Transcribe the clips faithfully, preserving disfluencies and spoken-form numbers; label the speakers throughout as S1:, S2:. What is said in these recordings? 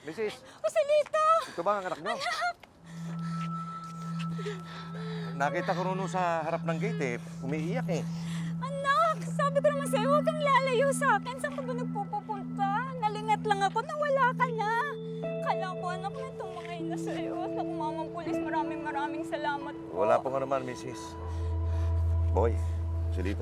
S1: Misis!
S2: Joselito!
S1: Ito ba ang anak nyo?
S2: Anak!
S1: Nakita ko rin sa harap ng gate eh. Umiiyak eh.
S2: Anak! Sabi ko naman sa'yo, huwag kang lalayo sa akin. Saan ka ba nagpupunta? Nalingat lang ako na wala ka na. Kala ko, anak, na itong mga ina sa'yo. Naku, mamang pulis, maraming maraming salamat po.
S1: Wala po nga naman, Missis Boy, siya dito.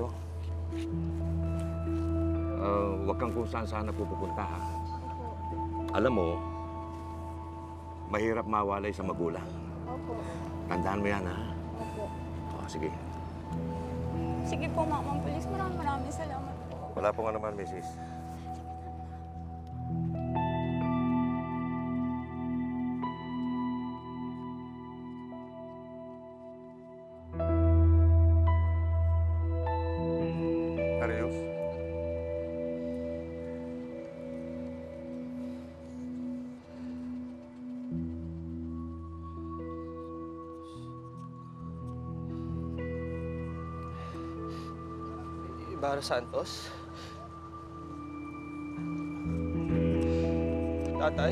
S1: Uh, huwag kang kung saan-saan na pupunta, ha?
S2: Opo.
S1: Alam mo, mahirap mawalay sa magulang.
S2: Opo.
S1: Tandaan mo yan, ha?
S2: Opo.
S1: Oh, sige.
S2: Sige po, mamang pulis. Maraming maraming salamat po.
S1: Wala po nga naman, Missis Darius?
S3: Ibarra Santos? Tatay?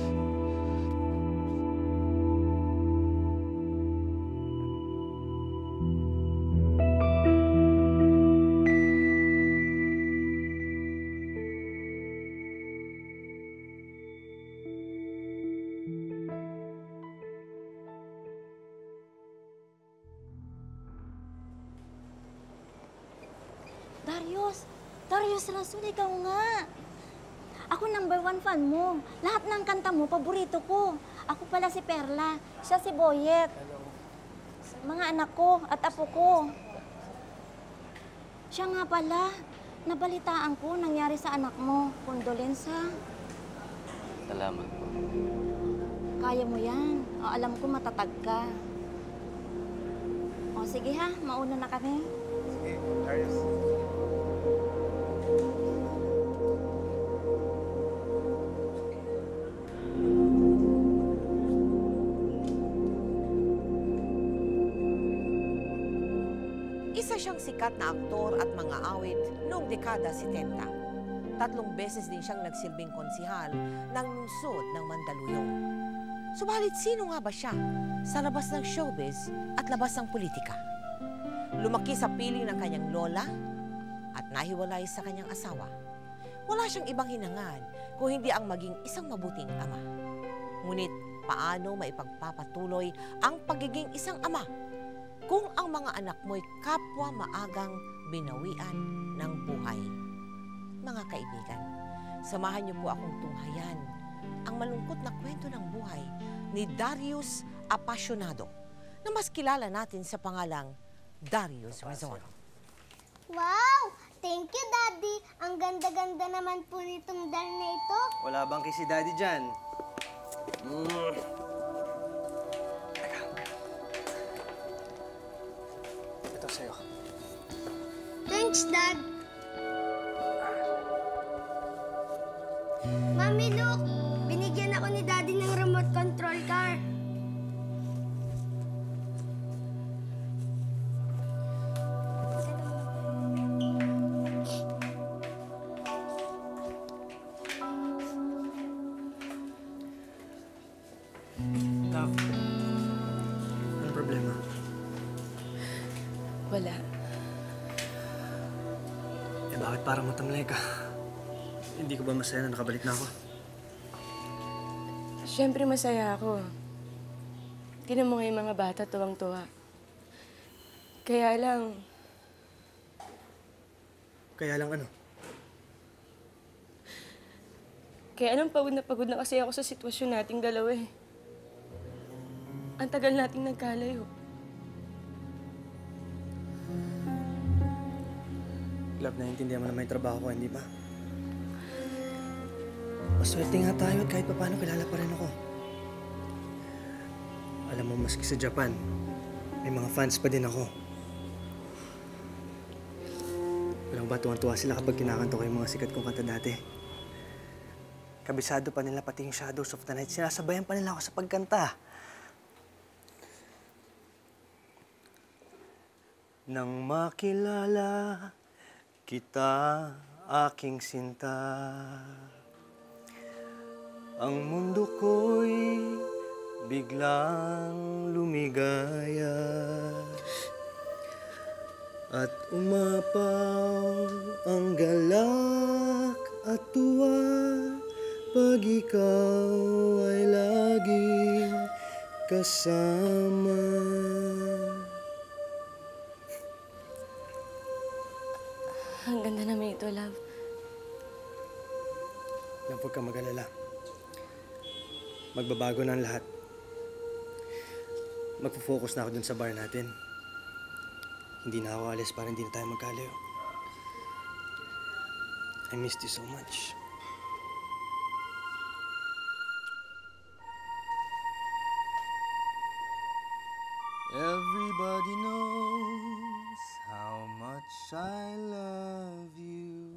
S4: Darius! Darius Razon, ikaw nga! Ako number one fan mo. Lahat ng kanta mo, paborito ko. Ako pala si Perla. Siya si Boyet.
S3: Hello.
S4: Mga anak ko at apo ko. Siya nga pala. Nabalitaan ko nangyari sa anak mo. Kondolensa.
S3: Salamat po.
S4: Kaya mo yan. O, alam ko matatag ka. O, sige ha. Mauna na kami.
S3: Sige, Darius.
S5: Isa siyang sikat na aktor at mga awit noong dekada setenta. Tatlong beses din siyang nagsilbing konsihal ng lungsod ng Mandaluyong. Subalit sino nga ba siya sa labas ng showbiz at labas ng politika? Lumaki sa piling ng kanyang lola at nahiwalay sa kanyang asawa. Wala siyang ibang hinangad kung hindi ang maging isang mabuting ama. Ngunit paano maipagpapatuloy ang pagiging isang ama kung ang mga anak mo'y kapwa maagang binawian ng buhay? Mga kaibigan, samahan niyo po akong tunghayan ang malungkot na kwento ng buhay ni Darius Apasionado na mas kilala natin sa pangalang Darius Razon.
S6: Wow! Thank you, Daddy. Ang ganda-ganda naman po nitong dal na ito.
S3: Wala bang kay si Daddy dyan? Mm. Ito sa'yo.
S6: Thanks, Dad. Mami, look! Binigyan ako ni Daddy ng remote control car.
S3: Love, anong problema?
S7: Wala.
S3: Eh bakit parang matamlay ka? Hindi ko ba masaya na nakabalik na ako?
S7: Siyempre masaya ako. Tingnan mo nga yung mga bata, tuwang-tuwa. Kaya lang...
S3: Kaya lang ano?
S7: Kaya lang pagod na pagod na kasi ako sa sitwasyon nating dalawa eh. Ang tagal nating nagkalayo.
S3: Love, naiintindihan mo na may trabaho ko, hindi ba? Maswerte nga tayo at kahit pa paano kilala pa rin ako. Alam mo, maski sa Japan, may mga fans pa din ako. Walang ba tuwan-tuwa sila kapag kinakanto ko yung mga sikat kong kanta dati. Kabisado pa nila pati yung Shadows of the Night. Sinasabayan pa nila ako sa pagkanta. Nang makilala kita, aking sinta, ang mundo ko'y biglang lumigaya at umapaw ang galak at tuwa pag ikaw ay laging kasama.
S7: Ang ganda naman ito, love.
S3: Huwag kang mag-alala. Magbabago na ang lahat. Magpo-focus na ako dun sa bar natin. Hindi na ako alis para hindi na tayo magkalayo. I missed you so much. Everybody knows how much I love you.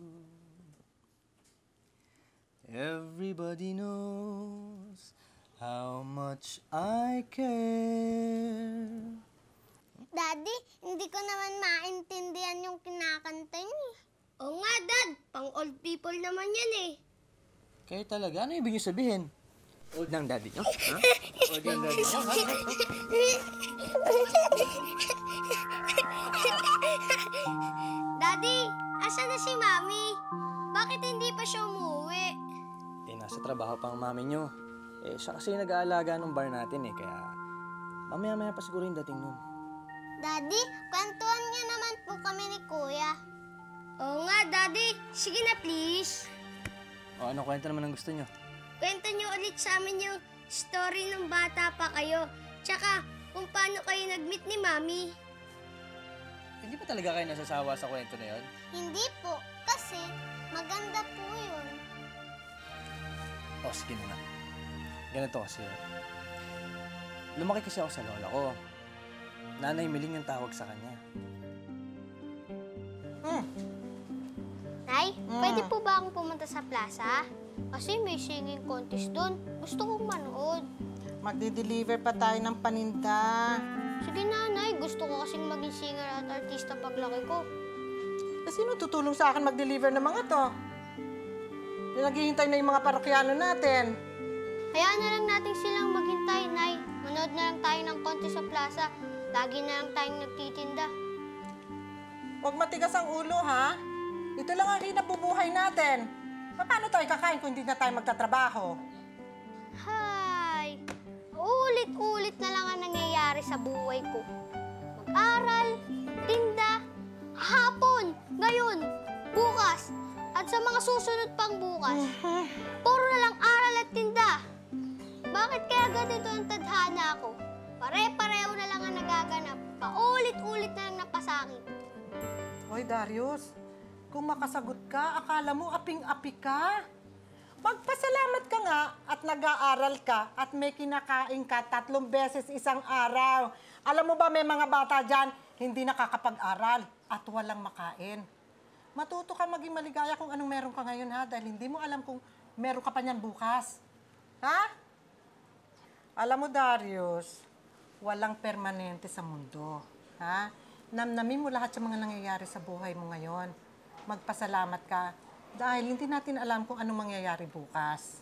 S3: Everybody knows how much I care.
S6: Daddy, hindi ko naman maintindihan yung kinakanta niyo. Oo nga, Dad. Pang old people naman yan eh.
S3: Kayo talaga? Ano ibig niyo sabihin? Old ng daddy niyo? Ha? Old ng daddy niyo? Ha?
S6: Daddy, asan na si Mami? Bakit hindi pa siya umuwi?
S3: Eh, nasa trabaho pa ang mami niyo. Eh, siya kasi nag-aalaga ng bar natin eh, kaya mamaya-maya pa siguro yung dating nun.
S6: Daddy, kwentuhan niyo naman po kami ni Kuya. Oo nga, Daddy. Sige na, please.
S3: O, anong kwento naman ang gusto niyo?
S6: Kwento niyo ulit sa amin yung story ng bata pa kayo. Tsaka, kung paano kayo nag-meet ni Mami.
S3: Hindi pa talaga kayo nasasawa sa kwento na yun?
S6: Hindi po, kasi maganda po yun.
S3: O, sige na nga. Ganito kasi. Lumaki kasi ako sa lola ko. Nanay Miling yung tawag sa kanya.
S6: Hmm. Nay, pwede po ba akong pumunta sa plaza? Kasi may singing contest doon. Gusto kong manood.
S8: Magdi-deliver pa tayo ng paninda.
S6: Sige na, Nay. Gusto ko kasing maging singer at artista paglaki ko.
S8: Eh, sino tutulong sa akin mag-deliver ng mga to? Yung naghihintay na yung mga parokyano natin.
S6: Hayaan na lang natin silang maghintay, Nay. Manood na lang tayo ng contest sa plaza. Lagi na lang tayong nagtitinda.
S8: Huwag matigas ang ulo, ha? Ito lang ang kinabubuhay natin. Paano tayo kakain kung hindi na tayo magtatrabaho?
S6: Hay! Ulit-ulit na lang ang nangyayari sa buhay ko. Mag-aral, tinda, hapon, ngayon, bukas, at sa mga susunod pang bukas. Puro na lang aral at tinda. Bakit kaya ganito ang tadhana ko? Pare-pareho na lang ang nagaganap. Paulit-ulit na lang napasakit.
S8: Hoy, Darius, kung makasagot ka, akala mo aping-api ka. Magpasalamat ka nga at nag-aaral ka at may kinakain ka tatlong beses isang araw. Alam mo ba, may mga bata dyan, hindi nakakapag-aral at walang makain. Matuto ka maging maligaya kung anong meron ka ngayon, ha? Dahil hindi mo alam kung meron ka pa niyan bukas. Ha? Alam mo, Darius, walang permanente sa mundo. Ha? Namnamin mo lahat sa mga nangyayari sa buhay mo ngayon. Magpasalamat ka dahil hindi natin alam kung anong mangyayari bukas.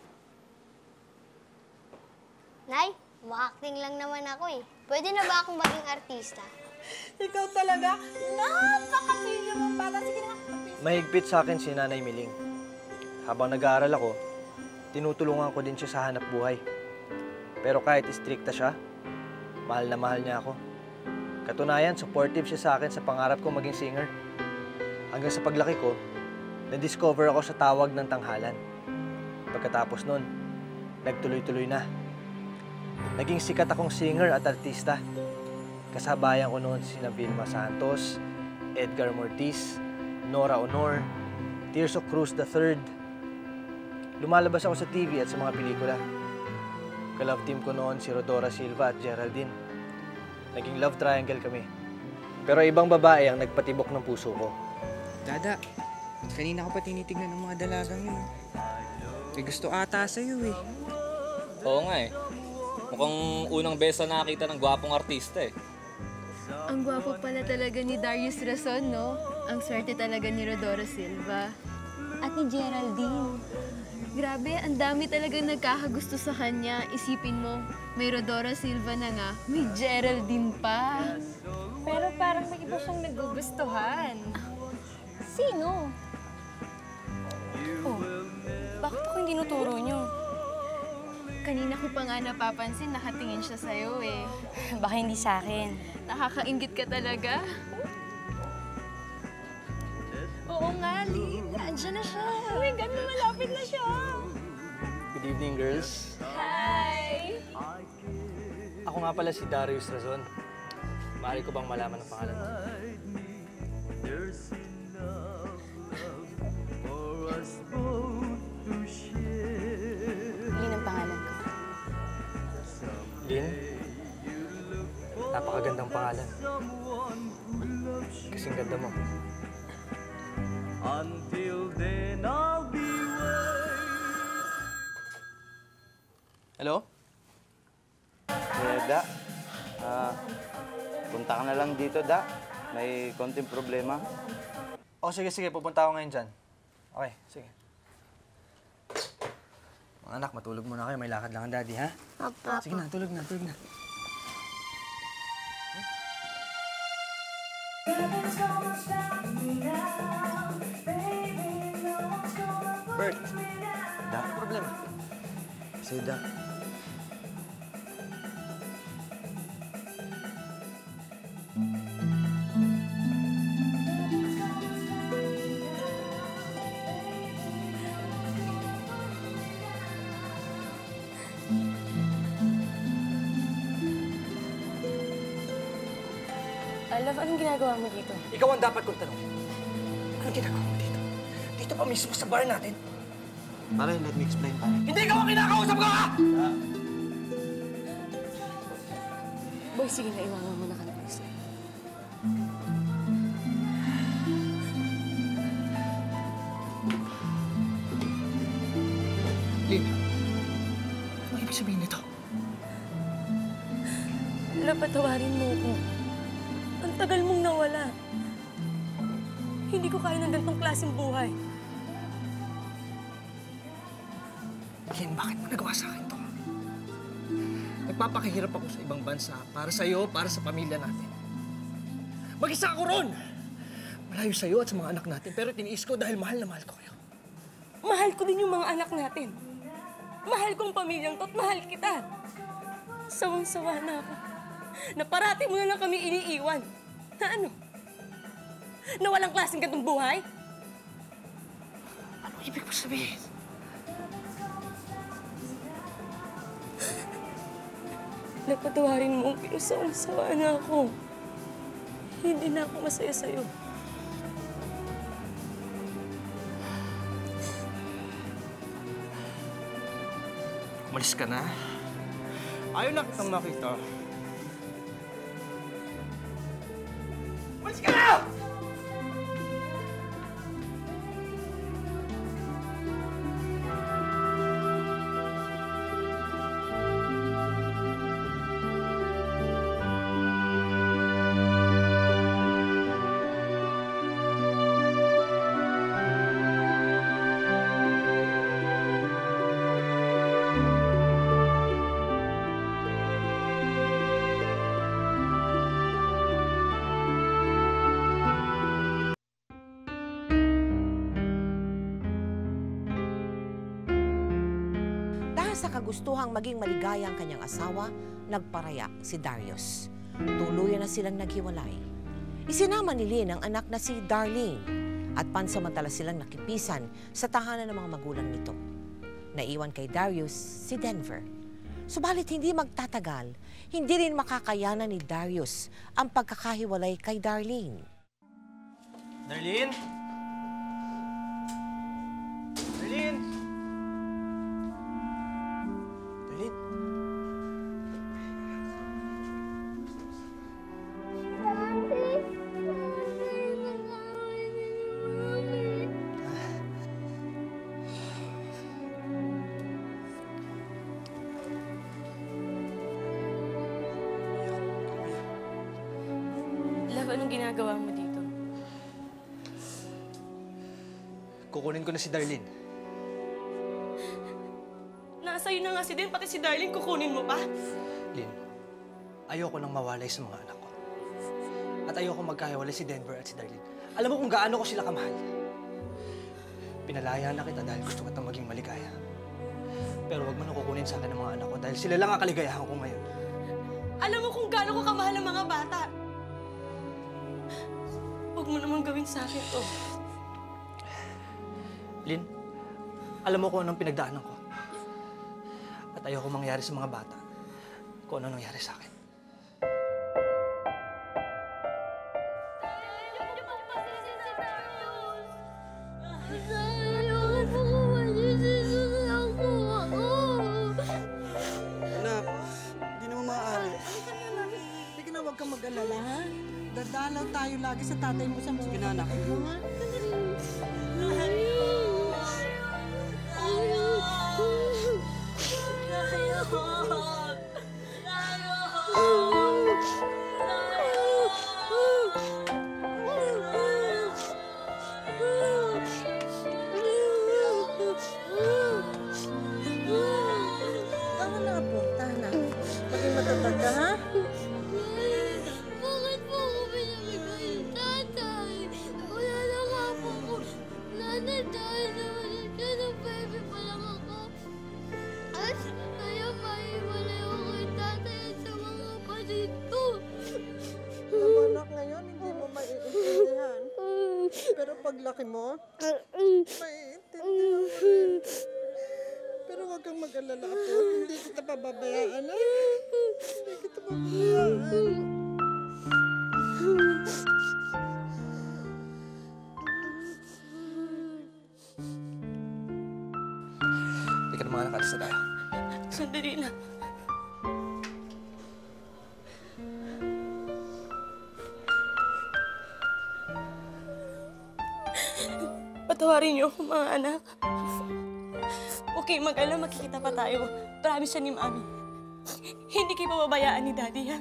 S6: Nay, ma-acting lang naman ako eh. Pwede na ba akong maging artista?
S8: Ikaw talaga, napakapilyo mong bata. Sige na, artista.
S3: Mahigpit sa akin si Nanay Miling. Habang nag-aaral ako, tinutulungan ko din siya sa hanap buhay. Pero kahit istrikta siya, mahal na mahal niya ako. Katunayan, supportive siya sa akin sa pangarap ko maging singer. Hanggang sa paglaki ko, na-discover ako sa tawag ng tanghalan. Pagkatapos nun, nagtuloy-tuloy na. Naging sikat akong singer at artista. Kasabayan ko noon sina Vilma Santos, Edgar Mortiz, Nora Honor, Tirso Cruz the third. Lumalabas ako sa T V at sa mga pelikula. Ka-love team ko noon si Rodora Silva at Geraldine. Naging love triangle kami. Pero ibang babae ang nagpatibok ng puso ko.
S9: Dada, kanina ko pa tinitignan ng mga dalagang yun. May gusto ata sa'yo eh.
S10: Oo nga eh. Mukhang unang beses na nakakita ng gwapong artista eh.
S7: Ang gwapo pala talaga ni Darius Razon, no? Ang swerte talaga ni Rodora Silva.
S4: At ni Geraldine.
S11: Grabe, ang dami talagang nagkakagusto sa kanya. Isipin mo, may Rodora Silva na nga, may Geraldine pa.
S7: Pero parang may iba siyang nagugustuhan.
S11: Sino?
S7: Oh, bakit ako hindi nuturo niyo?
S11: Kanina ko pa nga napapansin, nakatingin siya sa'yo eh.
S7: Baka hindi sa akin.
S11: Nakakaingit ka talaga. Oo nga, Lynn. Andiyan na siya.
S7: Oh my God, malapit na siya.
S3: Good evening, girls.
S7: Hi!
S3: Ako nga pala si Darius Razon. Maaari ko bang malaman ang pangalan mo?
S7: Lynn ang pangalan ko.
S3: Lynn? Napakagandang pangalan. Kasing ganda mo.
S12: Until then, I'll be waiting.
S3: Hello?
S13: Eh, Da. Ah, punta ka na lang dito, Da. May konting problema.
S3: Oh, sige, sige. Pupunta ako ngayon dyan. Okay, sige. Mga anak, matulog muna kayo. May lakad lang ang daddy, ha?
S6: Papa.
S3: Sige na, tulog na, tulog na. Bert, Da, ano problema?
S13: Kasi, Da,
S7: Love, anong ginagawa mo dito?
S3: Ikaw ang dapat kong tanongin. Anong ginagawa mo dito? Dito pa mismo sa bar natin.
S13: pare, let me explain, pare.
S3: Hindi ikaw ang kinakausap ko, ha?
S7: Boy, sige na, iwanan mo na ka na, Kris.
S3: Lynn, ano ibig sabihin nito?
S7: Love, patawarin mo ko. Ang tagal mong nawala. Hindi ko kaya ng ganitong klaseng buhay.
S3: Lynn, bakit mo nagawa sa akin to? Nagpapakahirap ako sa ibang bansa para sa'yo, para sa pamilya natin. Mag-isa ako ron! Malayo sa'yo at sa mga anak natin, pero tiniis ko dahil mahal na mahal ko kayo.
S7: Mahal ko din yung mga anak natin. Mahal kong pamilyang to at mahal kita. Sawang-sawa na ako. Na parati mo na lang kami iniiwan. Na ano? Na walang klaseng ganitong buhay?
S3: Ano ibig mo sabihin?
S7: Napatawarin mo, pero sawang-sawa na ako. Hindi na ako masaya sa'yo.
S3: Umalis ka na. Ayaw na kitang makita. Umalis ka na!
S5: Sa kagustuhang maging maligaya ang kanyang asawa, nagparaya si Darius. Tuluyan na silang naghiwalay. Isinama ni Lynn ang anak na si Darlene at pansamantala silang nakipisan sa tahanan ng mga magulang nito. Naiwan kay Darius si Denver. Subalit hindi magtatagal, hindi rin makakayanan ni Darius ang pagkakahiwalay kay Darlene.
S3: Darlene? Darlene? Darlene?
S7: Love, anong ginagawa mo dito?
S3: Kukunin ko na si Darlene.
S7: sa'yo na nga si Den, pati si Darling kukunin mo pa.
S3: Lin, ayoko nang mawalay sa mga anak ko. At ayoko magkahiwalay si Denver at si Darlene. Alam mo kung gaano ko sila kamahal. Pinalaya na kita dahil gusto kitang maging maligaya. Pero wag mo na kukunin sa akin ng mga anak ko dahil sila lang ang kaligayahan ko ngayon.
S7: Alam mo kung gaano ko kamahal ang mga bata. Huwag mo naman gawin sa akin to.
S3: Lin, alam mo kung anong pinagdaanan ko. At ayoko mangyari sa mga bata kung ano nangyari sa akin.
S14: Anak, hindi naman maaari.
S8: Sige na, huwag kang mag-alala, ha? Dadalaw tayo lagi sa tatay mo sa mga
S14: Sige na, anak.
S8: mo, ha? Tama na po, Tana. Maging matatag ka, ha?
S6: Bakit po ako pinamigay yung tatay? Wala na nga po ko. Nanay, dahil naman siya ng baby pa lang ako. At kaya maiwalay ako kay tatay at sa mga kapatid ko.
S8: Alam mo, anak, ngayon hindi mo maiintindihan. Pero paglaki mo, maiintindihan mo rin. Pero huwag kang mag-alala po. Hindi kita pababayaan, ha? Hindi kita pababayaan.
S3: Hindi ka na mga nakalista tayo.
S7: Sandali lang. Patawarin niyo ako, mga anak. Okay, mag-alala, makikita pa tayo. Promise siya ni Mami. Hindi kayo pababayaan ni Daddy, ha?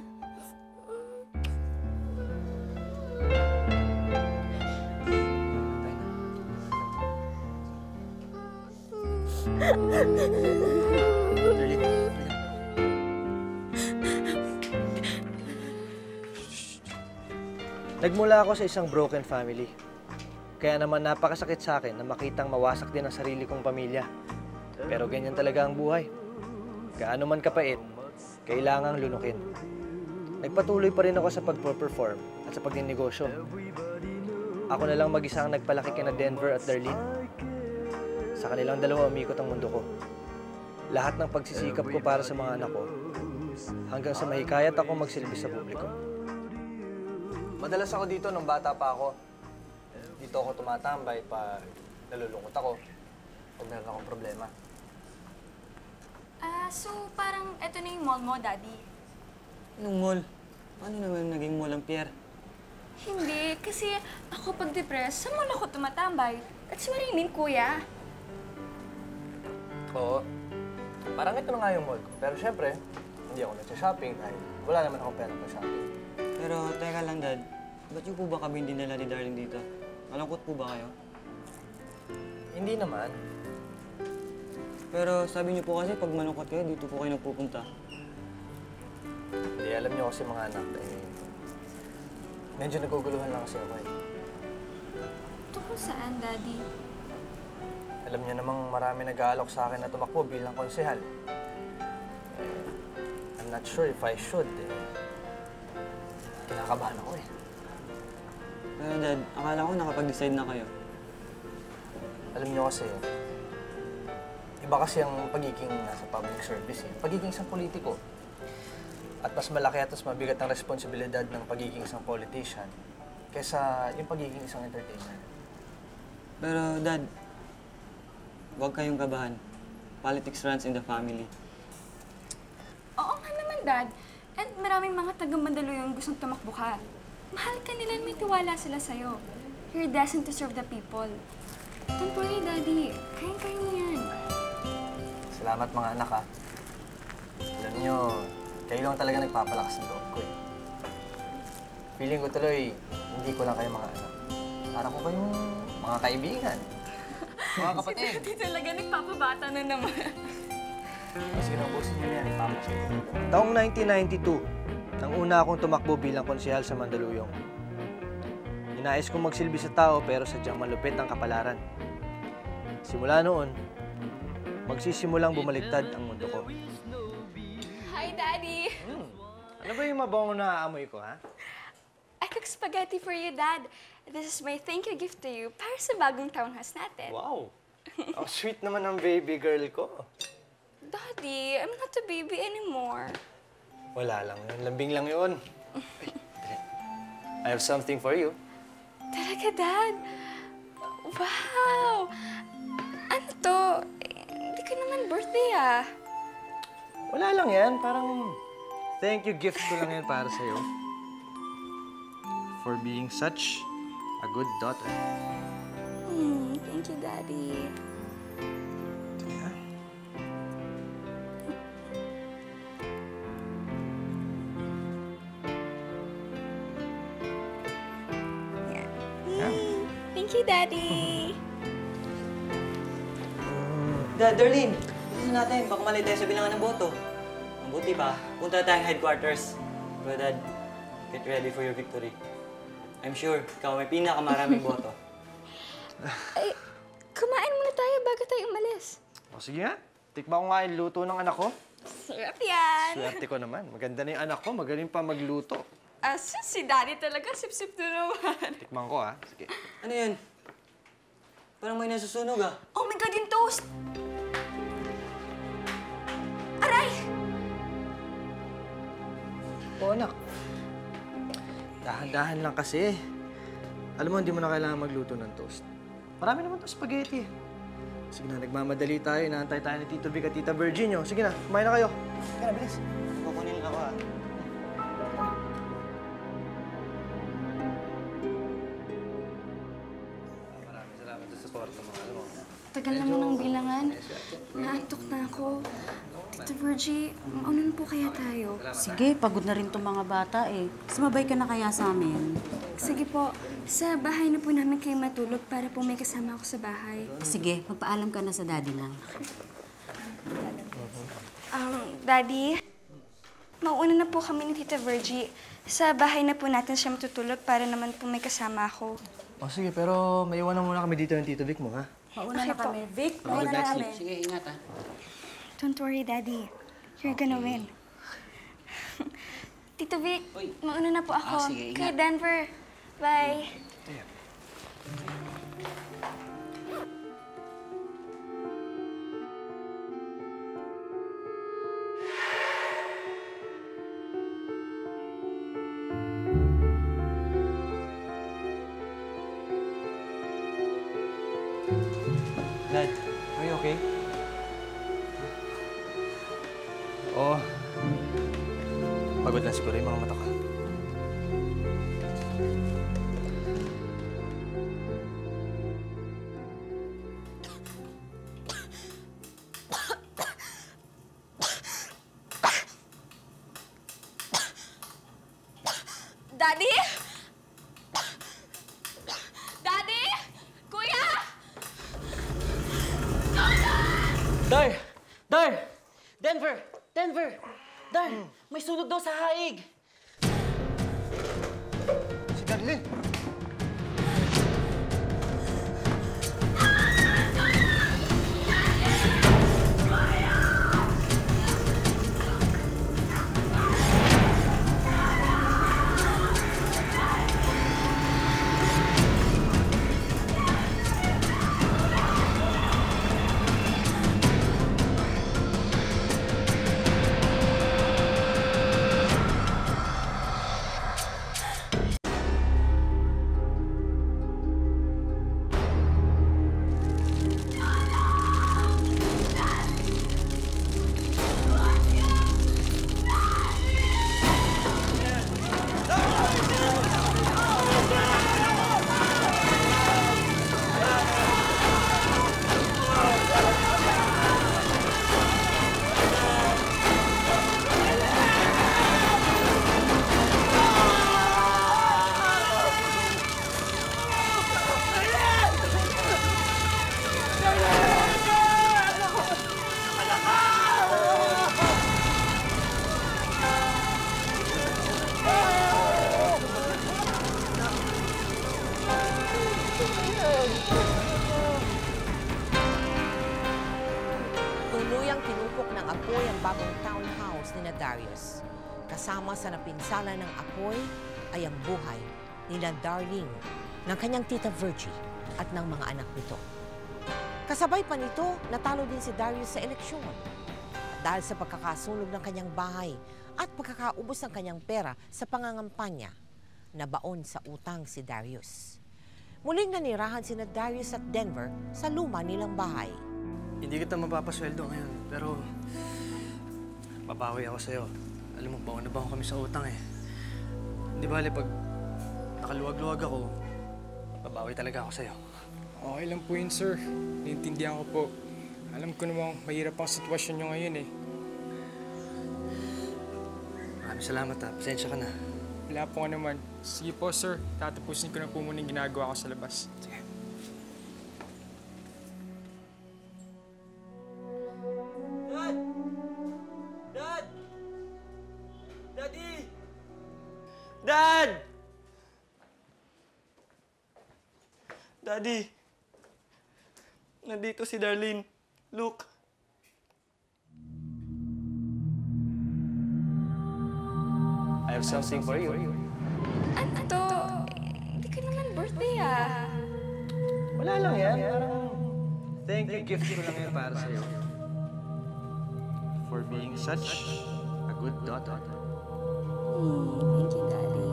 S3: Nagmula ako sa isang broken family. Kaya naman napakasakit sa akin na makitang mawasak din ang sarili kong pamilya. Pero ganyan talaga ang buhay. Gaano man kapait, kailangang lunukin. Nagpatuloy pa rin ako sa pagpo-perform at sa pagninegosyo. Ako na lang mag-isa ang nagpalaki kina Denver at Darlene. Sa kanilang dalawa umikot ang mundo ko. Lahat ng pagsisikap ko para sa mga anak ko, hanggang sa mahikayat ako magsilbi sa publiko. Madalas ako dito nung bata pa ako. Dito ako tumatambay pa nalulungkot ako pag meron akong problema.
S2: Ah, so parang eto na yung mall mo, Daddy?
S9: Anong mall? Paano naman naging mall ang Pierre?
S2: Hindi, kasi ako pag depressed, sa mall ako tumatambay. That's what I mean, Kuya.
S3: Oo. Parang ito na nga yung mall ko. Pero syempre, hindi ako nagsha-shopping dahil wala naman akong pera pa shopping.
S9: Pero teka lang, Dad. Ba't yung po ba kami dinala ni Darling dito? Malungkot po ba kayo?
S3: Hindi naman.
S9: Pero sabi niyo po kasi pag malungkot kayo, dito po kayo nagpupunta.
S3: Hindi, alam niyo kasi mga anak, eh, medyo naguguluhan lang kasi ako eh.
S2: Tungkol saan, Daddy?
S3: Alam niyo namang marami nag-aalok sa akin na tumakbo bilang konsehal. Eh, I'm not sure if I should eh. Kinakabahan ako eh.
S9: Pero Dad, akala ko nakapag-decide na kayo.
S3: Alam niyo kasi, iba kasi ang pagiging nasa public service eh. Pagiging isang politiko. At mas malaki at mas mabigat ang responsibilidad ng pagiging isang politician kaysa yung pagiging isang entertainer.
S9: Pero Dad, huwag kayong kabahan. Politics runs in the family.
S2: Oo nga naman, Dad. And maraming mga taga-Mandaluyong gustong tumakbo ka. Mahal ka nila, may tiwala sila sa'yo. You're destined to serve the people. Don't worry, Daddy. Kayang-kaya mo yan.
S3: Salamat mga anak ha. Alam niyo, kayo lang talaga nagpapalakas ng loob ko eh. Feeling ko tuloy, hindi ko lang kayo mga anak. Para ko kayong mga kaibigan. Mga kapatid.
S2: Si Daddy talaga nagpapabata na naman.
S3: Sige na, boss niyo yan. Taong nineteen ninety-two, nang una akong tumakbo bilang konsehal sa Mandaluyong. Ninais kong magsilbi sa tao pero sadyang malupit ang kapalaran. Simula noon, magsisimulang bumaliktad ang mundo ko.
S11: Hi, Daddy!
S3: Hmm. Ano ba yung mabango na aamoy ko, ha?
S11: I cooked spaghetti for you, Dad. This is my thank you gift to you para sa bagong townhouse natin.
S3: Wow! Ang sweet naman ng baby girl ko.
S11: Daddy, I'm not a baby anymore.
S3: Wala lang yun. Lambing lang yun. I have something for you.
S11: Talaga, Dad? Wow! Ano to? Eh, Hindi ko naman birthday, ah.
S3: Wala lang yan. Parang thank you gift ko lang yan para sa'yo. For being such a good daughter.
S11: Hmm, thank you, Daddy.
S3: Yeah.
S11: Yeah. Thank you, Daddy.
S15: Dad, Darlene, bilisan natin. Baka mali tayo sa bilangan ng boto. Mabuti pa, punta tayong headquarters. Pero Dad, get ready for your victory. I'm sure, ikaw may pinakamaraming boto.
S11: Ay, kumain muna tayo bago tayo umalis.
S3: O sige nga. Tikman ko nga yung luto ng anak ko.
S11: Sarap yan.
S3: Swerte ko naman. Maganda na yung anak ko. Magaling pa magluto.
S11: Ah, si, si Daddy talaga, sip-sip na naman.
S3: Tikman ko, ha? Sige.
S15: Ano yan? Parang may nasusunog ah.
S11: Oh my God, yung toast! Aray!
S3: O, anak. Dahan-dahan lang kasi. Alam mo, hindi mo na kailangan magluto ng toast. Marami naman to spaghetti. Sige na, nagmamadali tayo. Inaantay tayo ni Tito Vic at Tita Virginio. Sige na, kumain na kayo. Sige na, bilis.
S15: Kukunin lang ako ah.
S3: Maraming salamat sa support mo. Alam mo.
S11: Tagal naman ng bilangan. Naantok na ako. Tita Virgie, mauna na po kaya tayo?
S16: Sige, pagod na rin itong mga bata eh. Sumabay ka na kaya sa amin?
S11: Sige po. Sa bahay na po namin kayo matulog para po may kasama ako sa bahay.
S16: Sige, magpaalam ka na sa daddy lang.
S11: Um, Daddy, mauuna na po kami ni Tita Virgie. Sa bahay na po natin siya matutulog para naman po may kasama ako.
S3: O sige, pero may iwanan muna kami dito ng Tito Vic mo, ha?
S16: Mauna
S11: Okay
S16: na kami.
S11: po.
S16: Vic, mauna na kami.
S15: Sige, ingat ah.
S11: Don't worry, Daddy. You're gonna win. Tito Vic, mauna na po ako.
S15: Ah, sige, ingat.
S11: Kay Denver. Bye.
S3: Dad, are you okay? Oo. Pagod na siguro yung mga mata ko.
S11: Daddy? Daddy? Kuya?
S15: Dar! Dar! Denver! Denver! Dar! May sunog daw sa haig!
S3: Si Darlene!
S5: Darius. Kasama sa napinsala ng apoy ay ang buhay ni na Darling, ng kanyang tita Virgie at ng mga anak nito. Kasabay pa nito, natalo din si Darius sa eleksyon. Dahil sa pagkakasunog ng kanyang bahay at pagkakaubos ng kanyang pera sa pangangampanya, nabaon sa utang si Darius. Muling nanirahan sina Darius at Denver sa luma nilang bahay.
S3: Hindi kita mapapasweldo ngayon, pero babawi ako sa'yo. Alam mo, baon na baon kami sa utang eh. Di bale, pag nakaluwag-luwag ako, babawi talaga ako sa'yo.
S9: Okay lang po yun, sir. Naintindihan ko po. Alam ko namang mahirap ang sitwasyon nyo ngayon eh.
S3: Maraming salamat ha. Pasensya ka na.
S9: Wala po nga naman. Sige po, sir. Tatapusin ko na po muna yung ginagawa ko sa labas.
S3: Sige.
S15: Dad! Dad! Daddy! Dad! Daddy! Nandito si Darlene. Look.
S3: I have something for you.
S11: Ano to? Hindi ka naman birthday ah.
S3: Wala lang yan. Parang thank you gift ko lang yan para sa'yo. For being such a good daughter.
S11: Thank you, Daddy.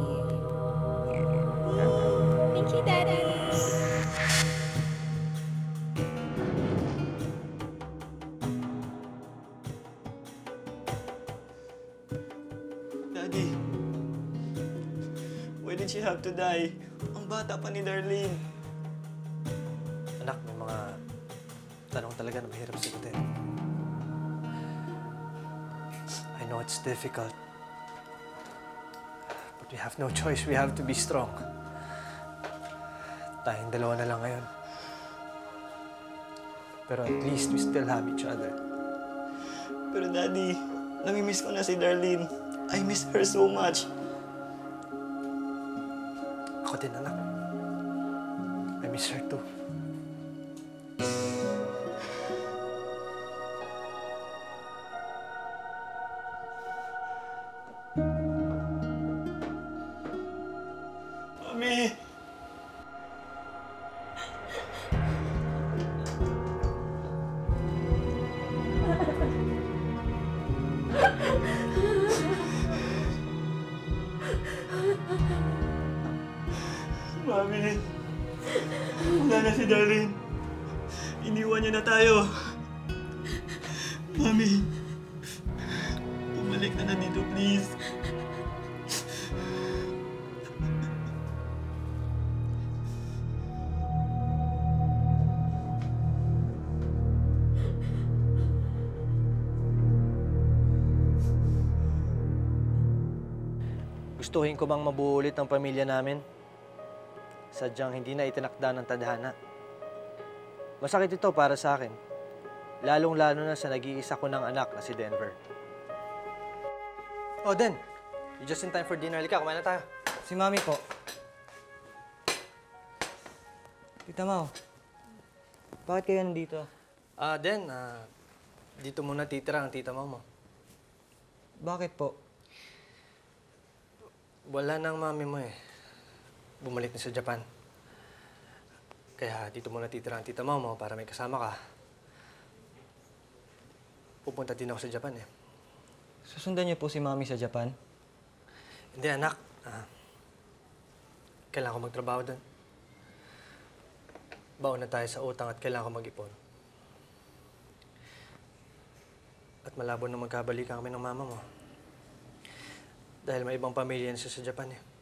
S11: Thank you, Daddy.
S15: Daddy. Why did she have to die? Ang bata pa ni Darlene.
S3: Anak, may mga tanong talaga na mahirap sagutin. I know it's difficult. But we have no choice. We have to be strong. Tayong dalawa na lang ngayon. Pero at least we still have each other.
S15: Pero Daddy, namimiss ko na si Darlene. I miss her so much.
S3: Ako din, anak. I miss her too.
S15: Mami! Mami, wala na si Darlene. Iniwan niya na tayo. Mami, bumalik na na dito, please.
S3: Gustuhin ko bang mabuo ulit ang pamilya namin? Sadyang hindi na itinakda ng tadhana. Masakit ito para sa akin. Lalong-lalo na sa nag-iisa ko ng anak na si Denver. Oh, Den. You just in time for dinner. Halika, kumain na tayo.
S15: Si Mami po. Tita Mau, bakit kayo nandito?
S3: Ah, Den, ah, dito muna titira ang tita Mau mo.
S15: Bakit po?
S3: Wala na ang mami mo eh. Bumalik na sa Japan. Kaya dito muna titira ang tita Mau mo para may kasama ka. Pupunta din ako sa Japan eh.
S15: Susundan niyo po si Mami sa Japan?
S3: Hindi, anak. Ah, kailangan ko magtrabaho doon. Baon na tayo sa utang at kailangan ko mag-ipon. At malabo na magkabalikan kami ng mama mo. Dahil may ibang pamilya na siya sa Japan eh.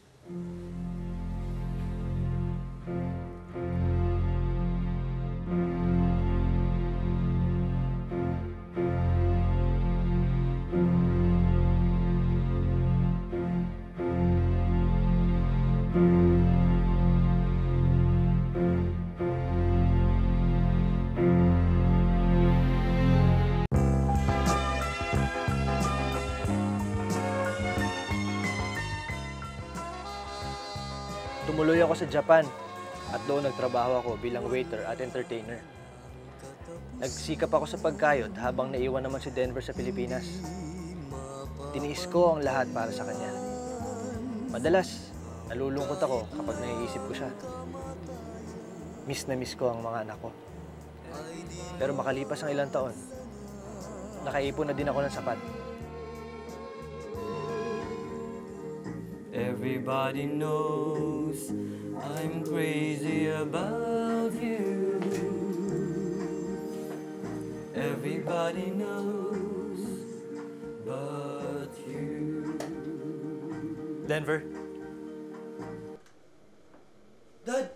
S3: Tumuloy ako sa Japan at doon nagtrabaho ako bilang waiter at entertainer. Nagsikap ako sa pagkayod habang naiwan naman si Denver sa Pilipinas. Tiniis ko ang lahat para sa kanya. Madalas, nalulungkot ako kapag naiisip ko siya. Miss na miss ko ang mga anak ko. Pero makalipas ang ilang taon, nakaipon na din ako ng sapat.
S15: Everybody knows I'm crazy about you. Everybody knows but you.
S3: Denver.
S15: Dad!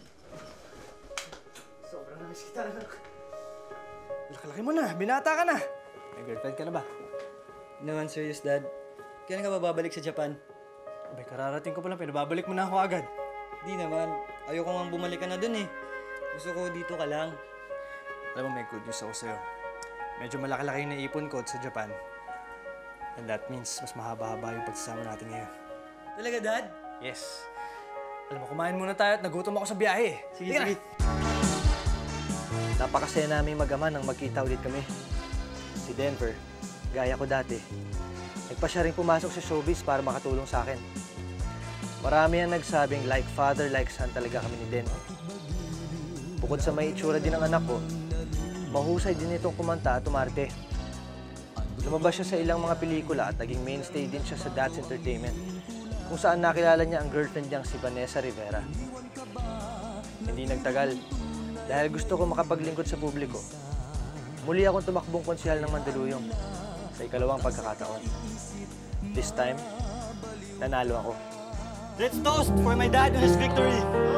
S3: Sobrang namiss kita, anak. Laki-laki mo na, binata ka na. May girlfriend ka na ba?
S15: No, I'm serious, Dad. Kailan ka ba babalik sa Japan?
S3: Abay, kararating ko pa lang, pinababalik mo na ako agad.
S15: Di naman. Ayoko nga bumalik ka na dun eh. Gusto ko dito ka lang.
S3: Alam mo, may good news ako sa'yo. Medyo malaki-laki yung naipon ko sa Japan. And that means mas mahaba-haba yung pagsasama natin ngayon.
S15: Talaga, Dad?
S3: Yes. Alam mo, kumain muna tayo at nagutom ako sa biyahe.
S15: Sige, sige.
S3: Napakasaya namin mag-ama nang magkita ulit kami. Si Denver, gaya ko dati, nagpa siya rin pumasok sa showbiz para makatulong sa akin. Marami ang nagsabing like father, like son talaga kami ni Den. Bukod sa may itsura din ng anak ko, mahusay din itong kumanta at umarte. Lumabas siya sa ilang mga pelikula at naging mainstay din siya sa That's Entertainment, kung saan nakilala niya ang girlfriend niyang si Rivera. Hindi nagtagal, dahil gusto ko makapaglingkod sa publiko, muli akong tumakbong konsehal ng Mandaluyong sa ikalawang pagkakataon. This time, nanalo ako.
S15: Let's toast for my dad on his victory!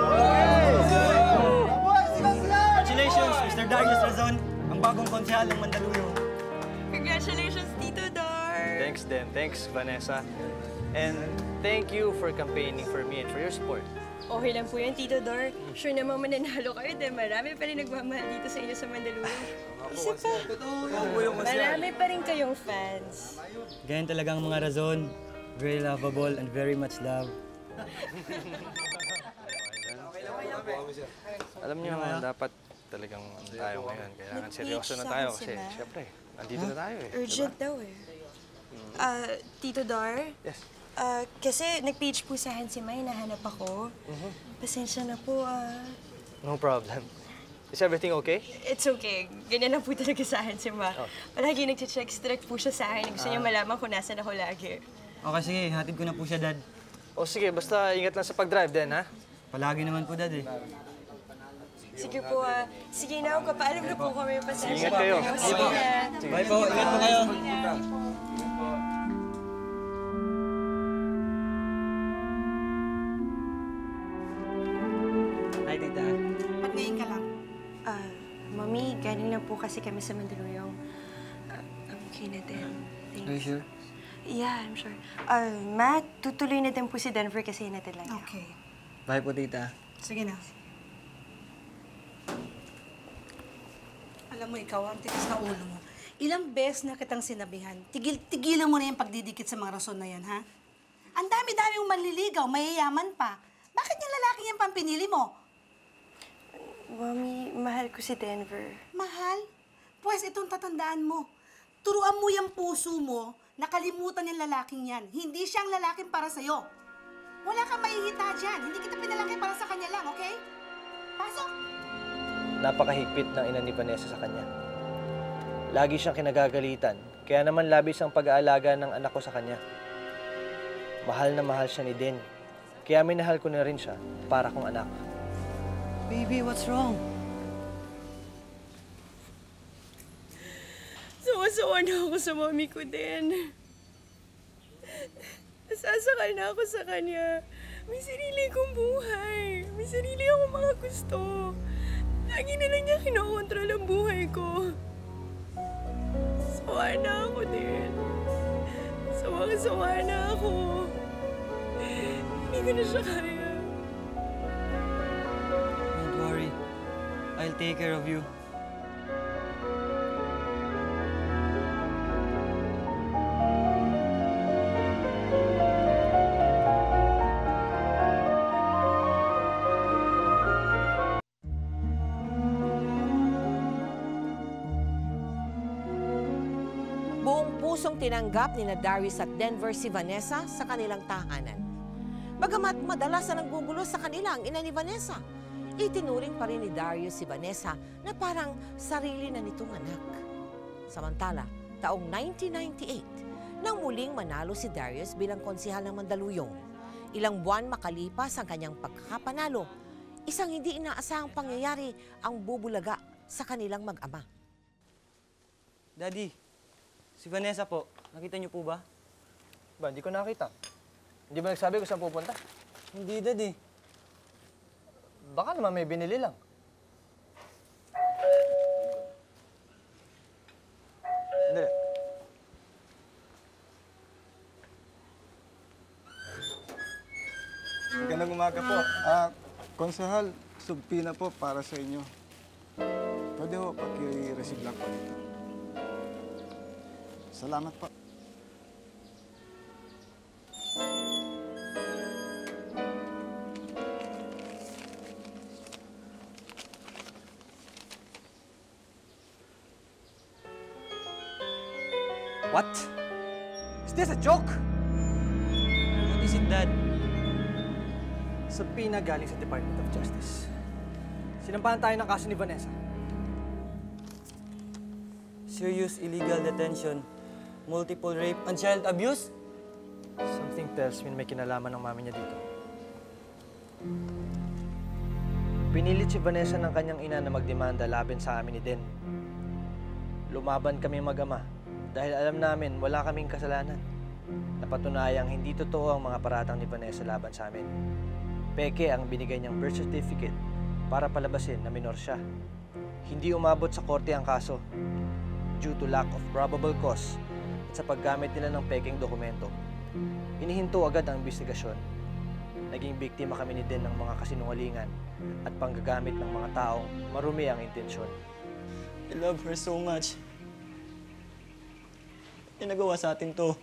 S15: Congratulations, Mister Darius Razon, ang bagong konsehal ng Mandaluyong.
S7: Congratulations, Tito Dar!
S3: Thanks, Den. Thanks, Vanessa. And thank you for campaigning for me and for your support.
S7: Okay lang po yan, Tito Dar. Sure naman mananalo kayo dahil marami pa rin nagmamahal dito sa inyo sa Mandaluyong. Isa pa, marami pa rin kayong fans.
S15: Ganyan talaga ang mga Razon. Very lovable and very much love.
S3: Alam niyo, dapat talagang ano tayo ngayon. Kailangan seryoso na tayo kasi siyempre, nandito na tayo eh.
S11: Urgent daw eh. Ah, Tito Dar?
S3: Yes.
S11: Ah, kasi nag-page po sa akin si May, nahanap ako. Pasensya na po, ah.
S3: No problem. Is everything okay?
S11: It's okay. Ganyan lang po talaga sa akin si Ma.
S3: Oh.
S11: Palagi nag-check strict po siya sa akin. Gusto niya malaman kung nasan ako lagi.
S15: Okay, sige. Hatid ko na po siya, Dad.
S3: O sige, basta ingat lang sa pag-drive din, ha?
S15: Palagi naman po, Dad, eh.
S11: Sige po, ah. Sige na, kapaalam na po kami. Pasensya
S3: Ingat kayo.
S11: po. Sige na.
S15: Bye po. Ingat po kayo. Hi, Tita.
S16: Ba't ngayon ka lang?
S11: Ah, Mami, galing na po kasi kami sa Mandaluyong. Ah, I'm okay na din. Thanks.
S15: Are you sure?
S11: Yeah, I'm sure. Ah, Ma, tutuloy na din po si Denver kasi hinatid lang niya.
S16: Okay.
S15: Bye po, Tita.
S16: Sige na. Alam mo, ikaw ang tigas na ulo mo. Ilang beses na kitang sinabihan, tigil-tigilan mo na yung pagdidikit sa mga rason na yan, ha? Ang dami-dami mong manliligaw, mayayaman pa. Bakit yung lalaki yung pampinili mo?
S11: Mami, mahal ko si Denver.
S16: Mahal? Pues itong tatandaan mo. Turuan mo yung puso mo, nakalimutan yung lalaking yan. Hindi siyang lalaking para sa'yo. Wala kang mahihita dyan. Hindi kita pinalaki para sa kanya lang, okay? Pasok!
S3: Napakahigpit ng ina ni Vanessa sa kanya. Lagi siyang kinagagalitan, kaya naman labis ang pag-aalaga ng anak ko sa kanya. Mahal na mahal siya ni Den, kaya minahal ko na rin siya para kong anak.
S15: Baby, what's wrong?
S7: Sawa-sawa na ako sa mami ko din. Nasasakal na ako sa kanya. May sarili kong buhay. May sarili akong mga gusto. Lagi na lang niya kinokontrol ang buhay ko. Sawa na ako din. Sawa-sawa na ako. Hindi ko na siya kaya.
S15: Don't worry. I'll take care of you.
S5: Kusong tinanggap ni na Darius at Denver si Vanessa sa kanilang tahanan. Bagamat madalas na nanggugulo sa kanilang ina ni Vanessa, itinuring pa rin ni Darius si Vanessa na parang sarili na nitong anak. Samantala, taong nineteen ninety-eight, nang muling manalo si Darius bilang konsihal ng Mandaluyong. Ilang buwan makalipas ang kanyang pagkakapanalo, isang hindi inaasahang pangyayari ang bubulaga sa kanilang mag-ama.
S15: Daddy, si Vanessa po, nakita niyo po ba?
S3: Ba, hindi ko nakita. Hindi ba nagsabi kung saan pupunta?
S15: Hindi, Daddy.
S3: Baka naman may binili lang. Hindi.
S14: Magandang umaga po. Ah, konsehal, sugpi na po para sa inyo. Pwede ho, paki-receive lang po dito. Salamat po.
S3: What? Is this a joke?
S15: What is it, Dad?
S3: Subpoena galing sa Department of Justice. Sinampahan tayo ng kaso ni Vanessa.
S15: Serious illegal detention, multiple rape, and child abuse?
S3: Something tells me na may kinalaman ng mami niya dito. Pinilit si Vanessa ng kanyang ina na magdemanda laban sa amin ni Den. Lumaban kami mag-ama dahil alam namin wala kaming kasalanan. Napatunayang hindi totoo ang mga paratang ni Vanessa laban sa amin. Peke ang binigay niyang birth certificate para palabasin na minor siya. Hindi umabot sa korte ang kaso due to lack of probable cause at sa paggamit nila ng pekeng dokumento. Inihinto agad ang investigasyon. Naging biktima kami ni Den ng mga kasinungalingan at panggagamit ng mga taong marumi ang intensyon.
S15: I love her so much. Pinagawa sa atin to.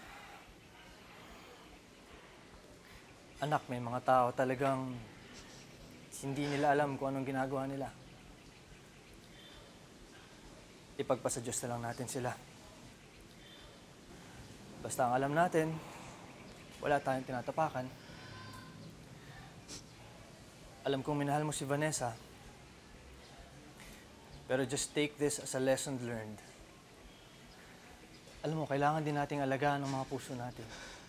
S3: Anak, may mga tao talagang hindi nila alam kung anong ginagawa nila. Ipagpasa Diyos na lang natin sila. Basta ang alam natin, wala tayong tinatapakan. Alam kong minahal mo si Vanessa, pero just take this as a lesson learned. Alam mo, kailangan din nating alagaan ang mga puso natin.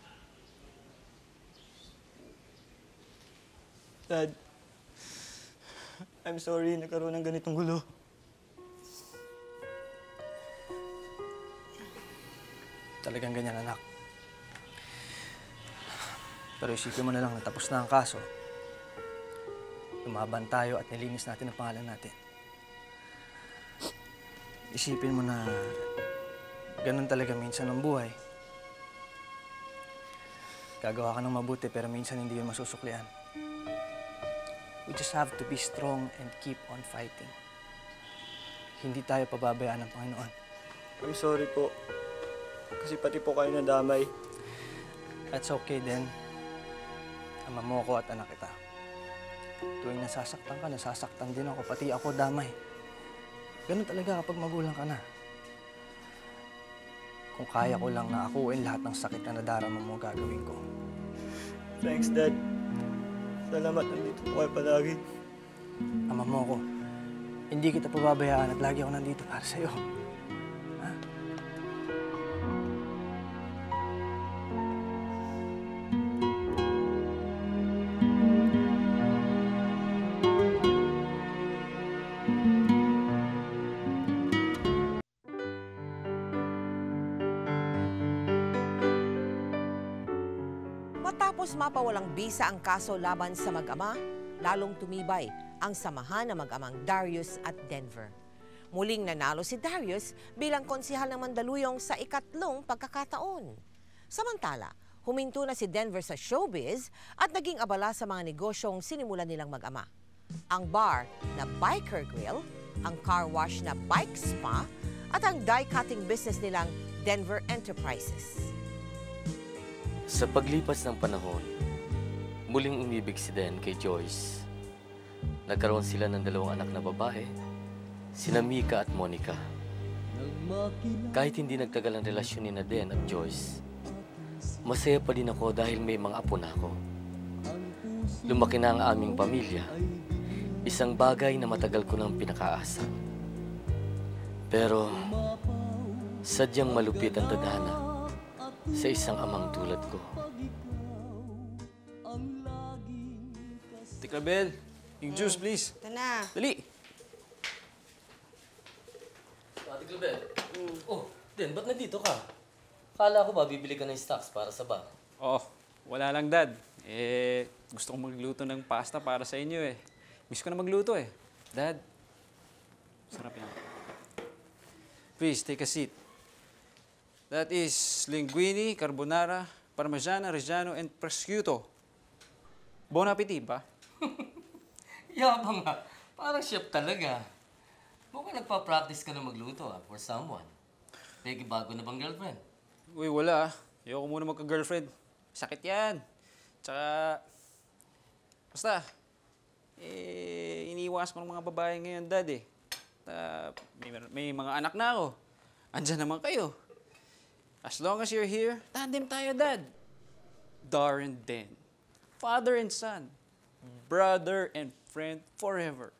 S15: Dad, I'm sorry nagkaroon ng ganitong gulo.
S3: Talagang ganyan, anak. Pero isipin mo na lang na tapos na ang kaso. Lumaban tayo at nilinis natin ang pangalan natin. Isipin mo na ganun talaga minsan ang buhay. Gagawa ka ng mabuti pero minsan hindi yun masusuklian. We just have to be strong and keep on fighting. Hindi tayo pababayaan ng Panginoon.
S15: I'm sorry po. Kasi pati po kayo nadamay.
S3: That's okay then. Ama mo ako at anak kita. Tuwing nasasaktan ka, nasasaktan din ako. Pati ako damay. Ganun talaga kapag magulang ka na. Kung kaya ko lang na akuin lahat ng sakit na nadarama mo, gagawin ko.
S15: Thanks, Dad. Salamat, nandito po kayo palagi.
S3: Ama mo ko, hindi kita pababayaan at lagi ako nandito para sa'yo. Ha?
S5: Matapos mapawalang bisa ang kaso laban sa mag-ama, lalong tumibay ang samahan ng mag-amang Darius at Denver. Muling nanalo si Darius bilang konsihal ng Mandaluyong sa ikatlong pagkakataon. Samantala, huminto na si Denver sa showbiz at naging abala sa mga negosyong sinimulan nilang mag-ama. Ang bar na Biker Grill, ang car wash na Bike Spa, at ang die-cutting business nilang Denver Enterprises.
S17: Sa paglipas ng panahon, muling umibig si Den kay Joyce. Nagkaroon sila ng dalawang anak na babae, sina Mika at Monica. Kahit hindi nagtagal ang relasyon ni Den at Joyce, masaya pa din ako dahil may mga apo na ako. Lumaki na ang aming pamilya, isang bagay na matagal ko nang pinakaasa. Pero, sadyang malupit ang tadhana sa isang amang tulad ko.
S18: Tikla Bel, yung juice please.
S5: Ito na.
S18: Dali.
S17: Tikla Bel, oh, Den, ba't nandito ka? Kala ko ba bibili ka ng stocks para sa bar?
S18: Oh, wala lang dad. Eh, gusto kong magluto ng pasta para sa inyo eh. Miss ko na magluto eh. Dad, sarap yan. Please, take a seat. That is linguine, carbonara, parmigiana, reggiano, and prosciutto. Bon appetit ba?
S17: Yabang nga. Parang chef talaga. Mukhang nagpa-practice ka na magluto ah, for someone. May bago na bang girlfriend?
S18: Uy, wala ah. Ayoko muna magka-girlfriend. Sakit yan. Tsaka, basta, eh, iniiwas ko ng mga babae ngayon, dad eh. Uh, may, may mga anak na ako. Andyan naman kayo. As long as you're here, tandem tayo, dad. Dar and Den. Father and son. Brother and friend forever.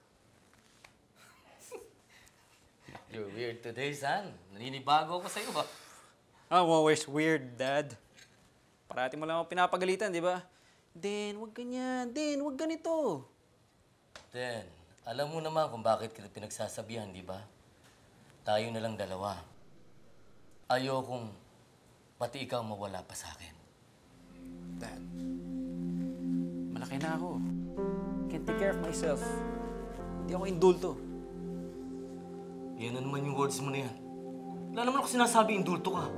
S17: You're weird today, son. Naninibago ako sa'yo ba?
S18: Ah, oh, always weird, dad. Parati mo lang ako pinapagalitan, di ba? Den, wag ganyan. Den, wag ganito.
S17: Den, alam mo naman kung bakit kita pinagsasabihan, di ba? Tayo na lang dalawa. Ayokong pati ikaw mawala pa sa akin.
S18: Dad, malaki na ako. Can't take care of myself. Hindi ako indulto.
S17: Yan na naman yung words mo na yan. Wala naman ako sinasabi indulto ka.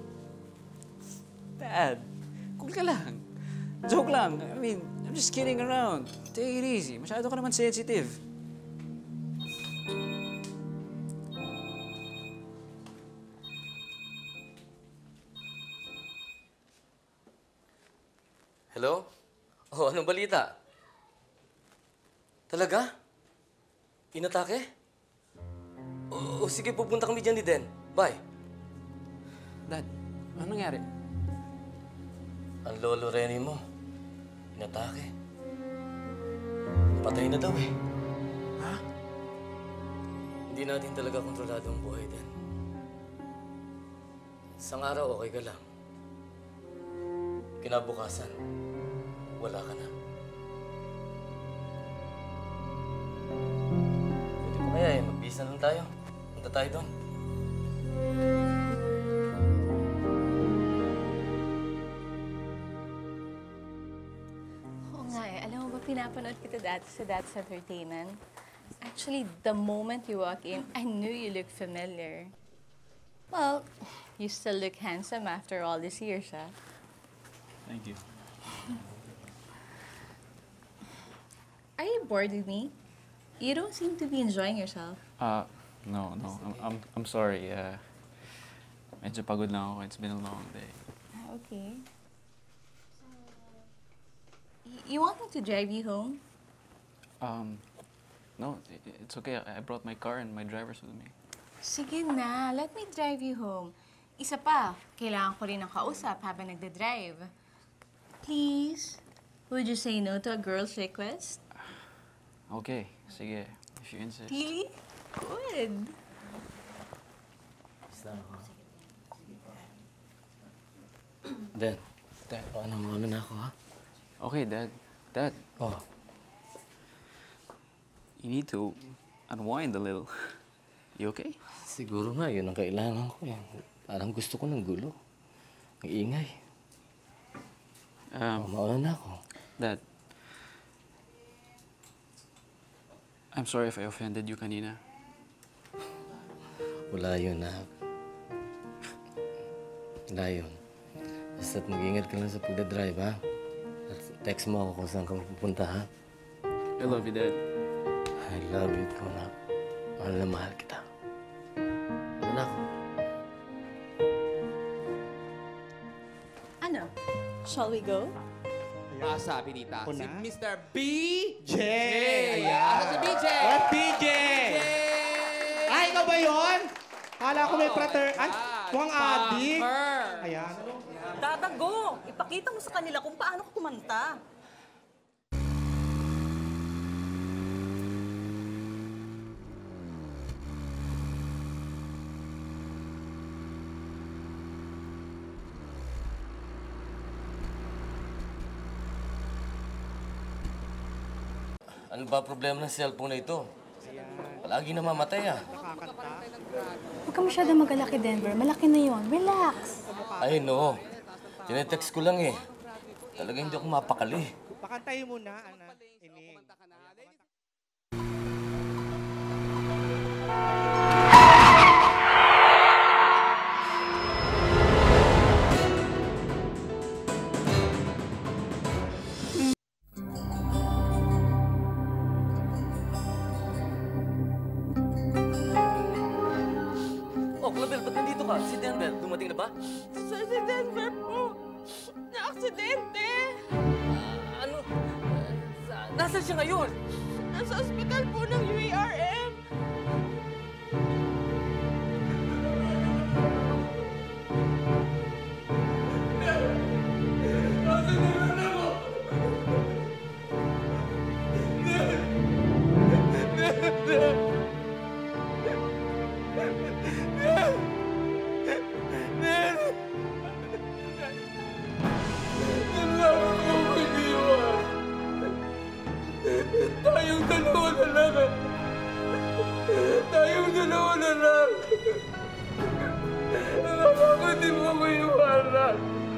S18: Dad, cool ka lang. Joke lang. I mean, I'm just kidding around. Take it easy. Masyado ka naman sensitive.
S17: Hello? Oh, anong balita? Talaga? Inatake? O, o sige, pupunta kami dyan ni Den. Bye.
S18: Dad, ano nangyari?
S17: Ang lolo Renny mo, inatake. Patay na daw eh.
S18: Ha?
S17: Hindi natin talaga kontrolado ang buhay din. Isang araw, okay ka lang. Kinabukasan, wala ka na. Pwede pa kaya eh, magbisa lang tayo. Punta tayo doon.
S2: Oo nga eh. Alam mo ba, pinapanood kita dati sa Dad's Entertainment. Actually, the moment you walk in, I knew you looked familiar. Well, you still look handsome after all these years, ah.
S18: Thank you.
S2: Are you bored with me? You don't seem to be enjoying yourself.
S18: Uh, no, no. I'm, I'm, I'm sorry. Uh, medyo pagod lang ako. It's been a long day.
S2: Ah, okay. Y- You want me to drive you home?
S18: Um, no, i- it's okay. I I brought my car and my driver's with me.
S2: Sige na, let me drive you home. Isa pa, kailangan ko rin ng kausap habang nagda-drive. Please, would you say no to a girl's request?
S18: Okay, sige. If you insist.
S2: Really? Good.
S17: Basta ako. Den, Dad, ano mo na ako, ha?
S18: Okay, Dad. Dad.
S17: Oh.
S18: You need to unwind a little. You okay?
S17: Siguro nga, yun ang kailangan ko eh. Parang gusto ko ng gulo. Ang ingay.
S18: Um,
S17: oh, mauna na ako.
S18: Dad. I'm sorry if I offended you kanina.
S17: Wala yun, Anak. Wala yun. Basta't mag-ingat ka lang sa pagdadrive, ha? At text mo ako kung saan ka pupunta, ha?
S18: I love you, Dad.
S17: I love you too, Anak. Mahal na mahal kita. Ano na ako?
S2: Ano? Shall we go?
S19: Ah, sabi nita, si Mister B J!
S20: Ayan.
S19: Asa si B J?
S20: What B J?
S19: Ay, ikaw ba yun?
S20: Kala ko may prater... Ay, mukhang adik. Ayan.
S21: Dadago, ipakita mo sa kanila kung paano ko kumanta.
S17: Ano ba problema ng cellphone na ito? Palagi namamatay ah.
S22: Huwag ka masyadong mag-alala kay Denver. Malaki na yon. Relax.
S17: Ay, no. Tinetext ko lang eh. Talaga hindi ako mapakali.
S20: Pakantayin mo na, anak. Ining.
S17: Oh, Clavel, ba't nandito ka? Si Denver, dumating na ba?
S21: Si Denver po, na-aksidente.
S17: Uh, ano? Uh, sa- nasaan siya ngayon?
S21: Nasa ospital po ng U A R M.
S12: Tayong dalawa na lang. Tayong dalawa na lang. Bakit di mo ako iwanan?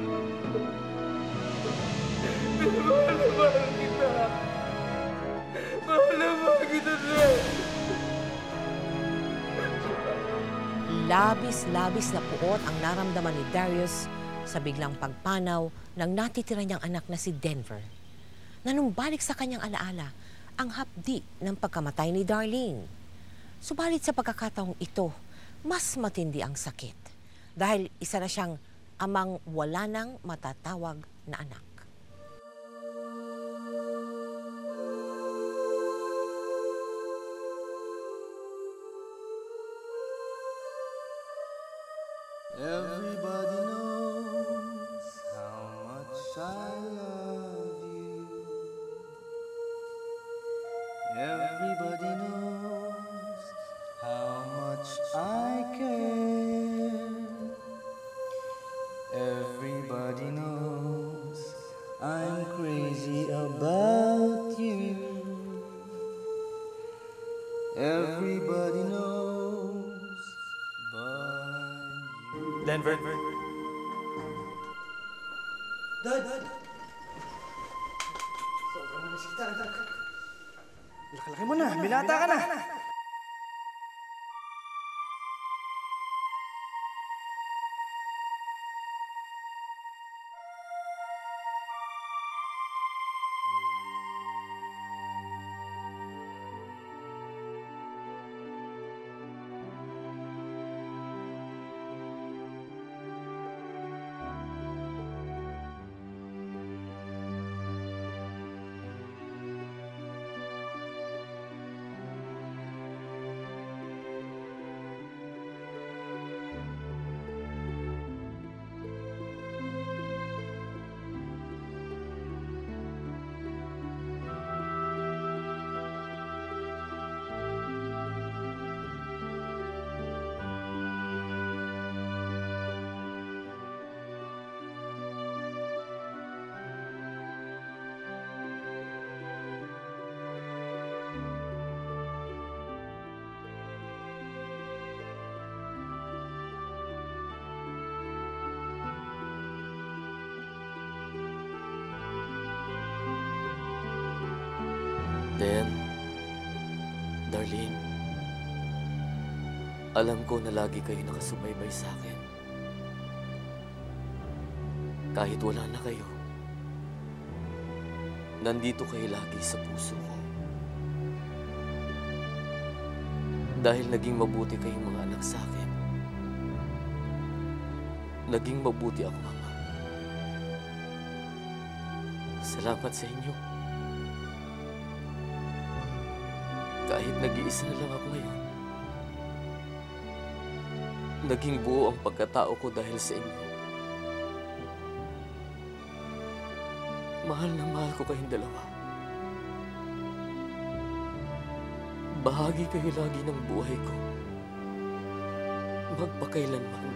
S12: Mahal na mahal kita. Mahal na mahal kita, Dad.
S5: Labis-labis na puot ang naramdaman ni Darius sa biglang pagpanaw ng natitira niyang anak na si Denver. Nanumbalik sa kanyang alaala ang hapdi ng pagkamatay ni Darlene. Subalit sa pagkakataong ito, mas matindi ang sakit dahil isa na siyang amang wala nang matatawag na anak.
S12: Everybody knows how much I love you. Everybody knows how much I care. Everybody knows I'm crazy about you. Everybody knows but you.
S3: Denver.
S12: Dad! Dad!
S3: Sobrang nasikita, anak. Laki-laki mo na. Binata ka na.
S17: Den, Darlene, alam ko na lagi kayo nakasubaybay sa akin. Kahit wala na kayo, nandito kayo lagi sa puso ko. Dahil naging mabuti kayong mga anak sa akin, naging mabuti ako, Mama. Salamat sa inyo. Kahit nag-iisa na lang ako ngayon, Naging buo ang pagkatao ko dahil sa inyo. Mahal na mahal ko kayong dalawa. Bahagi kayo lagi ng buhay ko. Magpakailanman.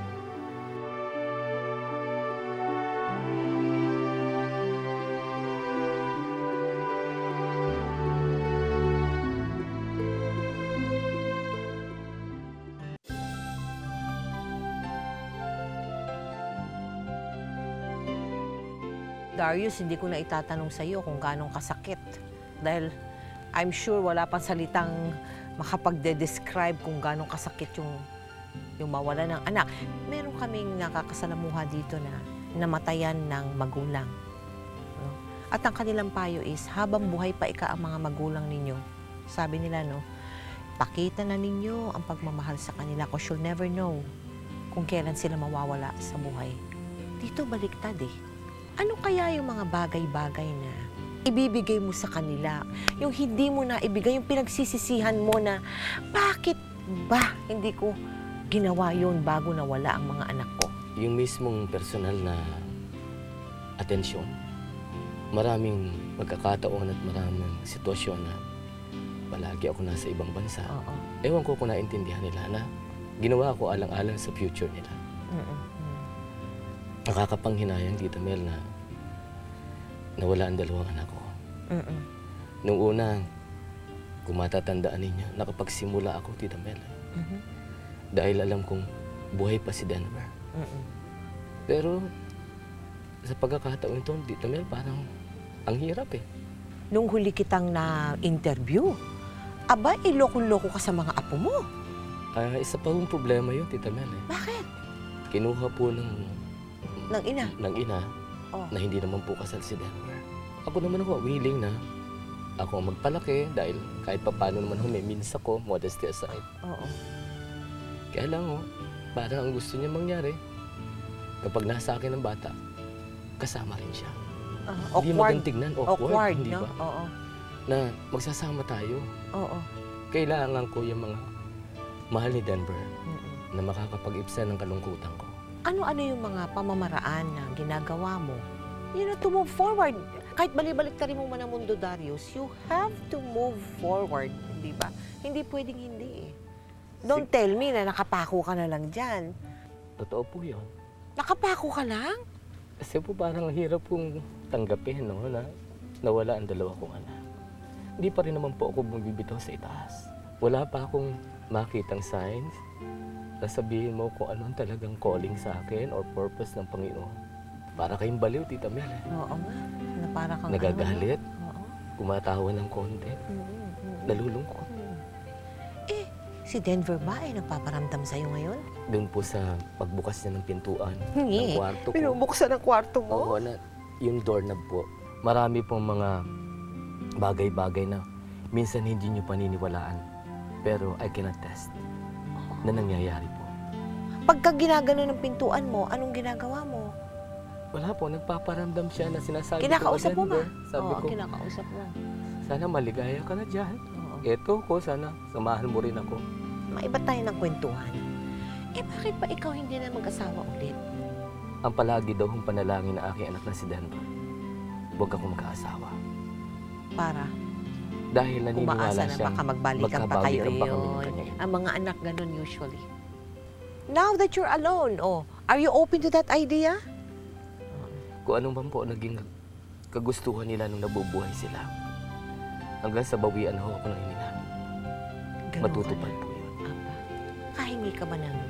S5: Darius, hindi ko na itatanong sa iyo kung gaano kasakit. Dahil I'm sure wala pang salitang makapagde-describe kung gaano kasakit yung, yung mawala ng anak. Meron kaming nakakasalamuha dito na namatayan ng magulang. No? At ang kanilang payo is, habang buhay pa ika ang mga magulang ninyo, sabi nila, no, pakita na ninyo ang pagmamahal sa kanila because you'll never know kung kailan sila mawawala sa buhay. Dito baliktad eh. Ano kaya yung mga bagay-bagay na ibibigay mo sa kanila? Yung hindi mo na ibigay, yung pinagsisisihan mo na, bakit ba hindi ko ginawa yun bago nawala ang mga anak ko?
S17: Yung mismong personal na atensyon, maraming pagkakataon at maraming sitwasyon na palagi ako nasa ibang bansa.
S5: Oo.
S17: Ewan ko kung naintindihan nila na ginawa ko alang-alang sa future nila.
S5: Mm-mm.
S17: Nakakapanghinayang, Tita Mel, na nawala ang dalawang anak ko.
S5: Mm-mm.
S17: Nung una, kung matatandaan ninyo, nakapagsimula ako, Tita Mel.
S5: Mhm.
S17: Dahil alam kong buhay pa si Denver.
S5: Mm-mm.
S17: Pero sa pagkakataon ito, Tita Mel, parang ang hirap eh.
S5: Nung huli kitang na-interview, aba, iloko-loko ka sa mga apo mo.
S17: Ah, isa pa yung problema yun, Tita Mel. Eh.
S5: Bakit?
S17: Kinuha po ng
S5: Ng ina?
S17: ng ina
S5: Oh.
S17: na hindi naman po kasal si Denver. Ako naman ako, willing na ako ang magpalaki dahil kahit pa paano naman humimins ako, modesty aside.
S5: Oo.
S17: Kaya lang, oh, parang ang gusto niya mangyari, kapag nasa akin ang bata, kasama rin siya.
S5: Uh,
S17: Hindi
S5: awkward.
S17: magandang tignan, awkward,
S5: Awkward,
S17: hindi
S5: no?
S17: ba?
S5: Oo.
S17: Na magsasama tayo.
S5: Oo.
S17: Kailangan ko yung mga mahal ni Denver na makakapag-ibsa ng kalungkutan ko.
S5: Ano-ano yung mga pamamaraan na ginagawa mo? You know, to move forward. Kahit balibalik ka rin mo man ang mundo, Darius, you have to move forward, di ba? Hindi pwedeng hindi eh. Don't tell me na nakapako ka na lang dyan.
S17: Totoo po yun.
S5: Nakapako ka lang?
S17: Kasi po parang hirap pong tanggapin, no, na nawala ang dalawa kong anak. Hindi pa rin naman po ako bumibitaw sa itaas. Wala pa akong makitang signs na sabihin mo kung anong talagang calling sa akin or purpose ng Panginoon. Para kayong baliw, Tita Mel. Eh.
S5: Oo nga. Na para kang
S17: nagagalit,
S5: ano?
S17: kumatawa ng konti,
S5: Mm-hmm.
S17: nalulungkot.
S5: Eh, si Denver ba ay nagpaparamdam sa'yo ngayon?
S17: Doon po sa pagbukas niya ng pintuan,
S5: Hingi.
S17: ng kwarto ko.
S5: Pinubuksan ang kwarto mo?
S17: Oo, na, yung doorknob po. Marami pong mga bagay-bagay na minsan hindi nyo paniniwalaan. Pero I can attest na nangyayari po.
S5: Pagka ginagano ng pintuan mo, anong ginagawa mo?
S17: Wala po, nagpaparamdam siya na sinasabi
S5: Kinakausap
S17: ko,
S5: mo ba?
S17: Denver, sabi
S5: Oo,
S17: ko,
S5: kinakausap mo.
S17: sana maligaya ka na dyan. Eto ko, sana samahan mo rin ako.
S5: Maiba tayo ng kwentuhan. Eh, bakit pa ikaw hindi na mag-asawa ulit?
S17: Ang palagi daw ang panalangin ng aking anak na si Denver. Huwag ako mag-aasawa.
S5: Para?
S17: Dahil naniniwala
S5: Umaasa na
S17: siyang
S5: baka magbalikan pa kayo
S17: magkabalikan pa kami ng
S5: yun.
S17: kanyang ina.
S5: Ang mga anak ganun usually. Now that you're alone, oh, are you open to that idea?
S17: Kung anong man po naging kagustuhan nila nung nabubuhay sila. Hanggang sa bawian ho ako ng hininga. Matutupad po yun.
S5: Kahingi ka ba ng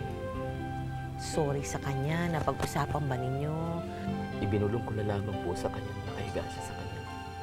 S5: sorry sa kanya? Napag-usapan ba ninyo?
S17: Ibinulong ko na lamang po sa kanya na nakahiga siya sa kanya.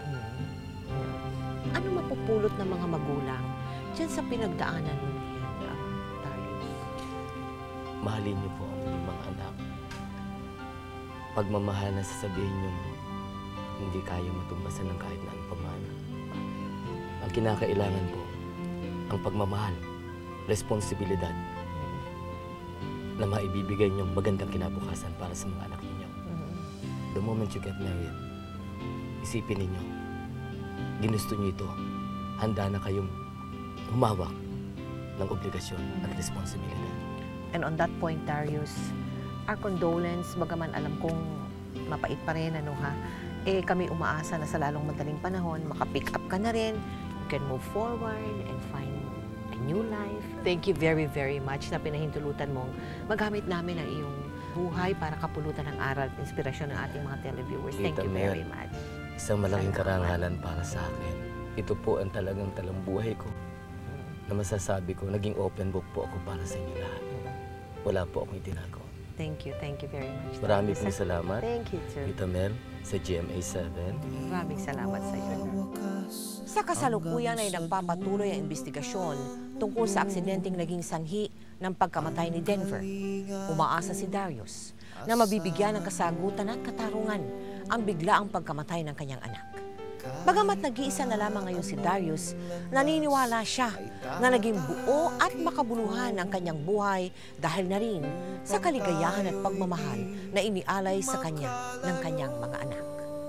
S5: Ano mapupulot ng mga magulang dyan sa pinagdaanan mo niyan, uh, Darius?
S17: Mahalin niyo po ang inyong mga anak. Pagmamahal na sasabihin niyo hindi kaya matumbasan ng kahit na ano pa man. Ang kinakailangan po, ang pagmamahal, responsibilidad, na maibibigay niyong magandang kinabukasan para sa mga anak ninyo. The moment you get married, isipin ninyo, ginusto niyo ito, handa na kayong humawak ng obligasyon at responsibilidad.
S5: And on that point, Darius, our condolence, bagaman alam kong mapait pa rin, ano ha, eh kami umaasa na sa lalong madaling panahon, makapick up ka na rin, you can move forward and find a new life. Thank you very, very much na pinahintulutan mong magamit namin ang iyong buhay para kapulutan ng aral at inspirasyon ng ating mga televiewers. Thank
S17: Tita
S5: you
S17: Mel,
S5: very much.
S17: Isang malaking karangalan para sa akin. Ito po ang talagang talambuhay ko. Na masasabi ko, naging open book po ako para sa inyo lahat. Wala po akong itinagawa.
S5: Thank you, thank you very much.
S17: Marami pong salamat.
S5: Thank you, too.
S17: Tita Mel, sa G M A seven.
S5: Maraming salamat sa iyo. Sa kasalukuyan ay nagpapatuloy ang investigasyon tungkol sa aksidenteng naging sanhi ng pagkamatay ni Denver. Umaasa si Darius na mabibigyan ng kasagutan at katarungan ang biglaang pagkamatay ng kanyang anak. Bagamat nag-iisa na lamang ngayon si Darius, naniniwala siya na naging buo at makabuluhan ang kanyang buhay dahil na rin sa kaligayahan at pagmamahal na inialay sa kanya ng kanyang mga anak.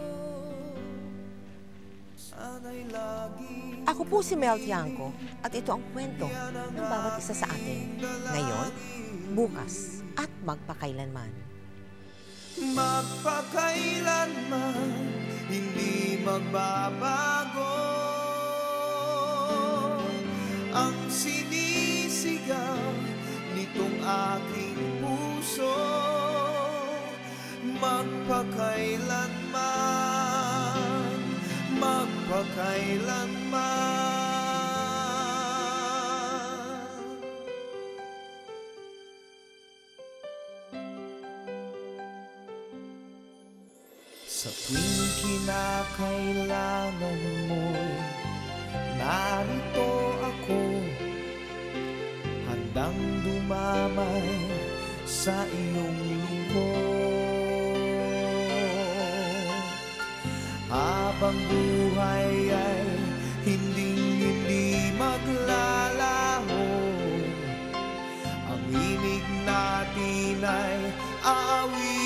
S5: Ako po si Mel Tiangco at ito ang kwento ng bawat isa sa atin. Ngayon, bukas at magpakailanman.
S12: Magpakailanman, hindi magbabago ang sinisigaw nitong aking puso. Magpakailanman, magpakailanman. Sa tuwing kinakailangan mo'y narito ako, handang dumamay sa iyong lingkod. Habang buhay ay hinding-hindi maglalaho, ang himig natin ay aawit.